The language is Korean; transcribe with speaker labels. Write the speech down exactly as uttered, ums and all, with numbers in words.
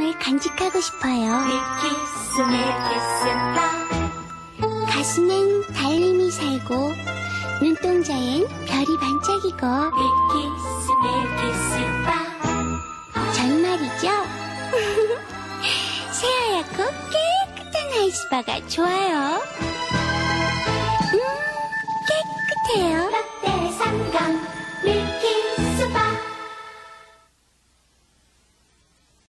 Speaker 1: 걸 간직하고 싶어요.
Speaker 2: 밀키스 밀키스 바.
Speaker 1: 가슴엔 달님이 살고 눈동자엔 별이 반짝이고.
Speaker 2: 밀키스 밀키스 바.
Speaker 1: 전 말이죠. 새하얗고 깨끗한 아이스바가 좋아요.